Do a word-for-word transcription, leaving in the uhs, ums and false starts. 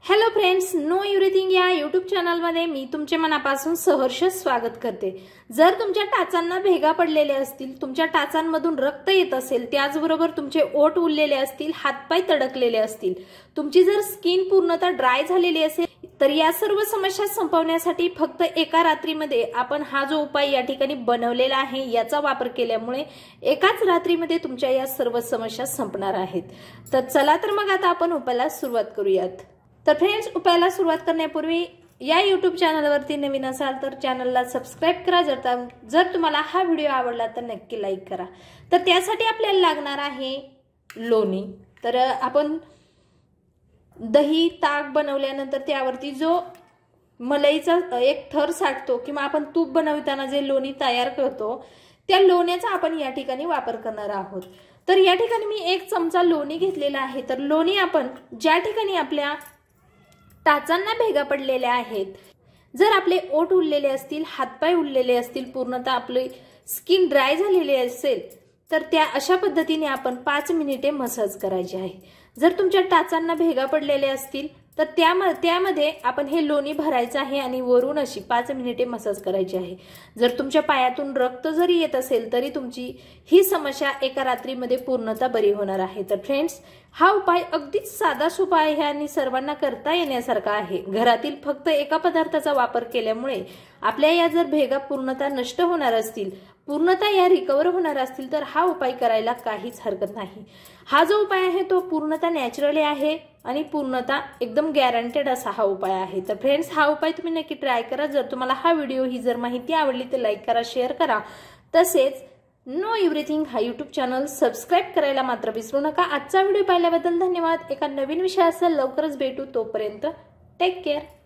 Hello friends, know everything या YouTube चॅनलमध्ये मी तुमचे मनापासून सहर्ष स्वागत करते। जर तुमच्या टाचांना भेगा पडलेले असतील, तुमच्या टाचांमधून रक्त येत असेल, त्याचबरोबर तुमचे ओठ उरलेले असतील, हातपाय तडकलेले असतील, तुमची जर स्किन पूर्णतः ड्राय झालेली असेल, तर या सर्व समस्या संपवण्यासाठी फक्त एका रात्रीमध्ये आपण हा जो उपाय या ठिकाणी बनवलेला आहे याचा वापर केल्यामुळे एकाच रात्रीमध्ये तुमच्या या सर्व समस्या संपणार आहेत। तर चला तर मग आता आपण उपायाला सुरुवात करूयात। तर फ्रेंड्स, उपायाला सुरुवात करण्यापूर्वी या यूट्यूब चॅनलवरती नवीन असाल तर चॅनलला सबस्क्राइब करा। जर जर तुम्हाला हा व्हिडिओ आवडला तर नक्की लाईक करा। तर त्यासाठी आपल्याला लागणार आहे लोणी। तर आपण दही ताक बनवल्यानंतर त्यावरती जो मलईचा एक थर साठतो किंवा आपण तूप बनवताना जे लोणी तयार करतो त्या लोण्याचा आपण या ठिकाणी वापर करणार आहोत। तर या ठिकाणी मी एक चमचा लोणी घेतलेला आहे। तर लोणी आपण ज्या ठिकाणी आपल्या टाचांना भेगा पडलेल्या आहेत, जर आपले ओठ उरलेले असतील, हातपाय उरलेले असतील, पूर्णतः आपली स्किन ड्राय झालेली असेल, तर त्या अशा पद्धतीने आपण पाच मिनिटे मसाज करायचे आहे। जर तुमच्या टाचांना भेगा पडलेले असतील तर त्या त्यामध्ये आपण हे लोणी भरायचं आहे आणि वरून अशी पाच मिनिटे मसाज करायची आहे। जर तुमच्या पायातून रक्त जरी येत असेल तरी तुमची ही समस्या एका रात्रीमध्ये पूर्णतः बरी होणार आहे। तर फ्रेंड्स, हा उपाय अगदीच साधा सोपा आहे आणि सर्वांना करता येण्यासारखा आहे। घरातील फक्त एका पदार्थाचा वापर केल्यामुळे आपल्या या जर भेगा पूर्णतः नष्ट होणार असतील, पूर्णतः या रिकवर होणार असतील, तर हा उपाय करायला काहीच हरकत नाही। हा जो उपाय आहे तो पूर्णतः नॅचरली आहे आणि पूर्णतः एकदम गॅरंटेड असा हा उपाय आहे। तर फ्रेंड्स, हा उपाय तुम्ही नक्की ट्राय करा। जर तुम्हाला हा व्हिडिओ ही जर माहिती आवडली तर लाईक करा, शेअर करा। तसेच नो एव्हरीथिंग हा यूट्यूब चॅनल सबस्क्राइब करायला मात्र विसरू नका। आजचा व्हिडिओ पाहिल्याबद्दल धन्यवाद। एका नवीन विषयासह लवकरच भेटू, तोपर्यंत टेक केअर।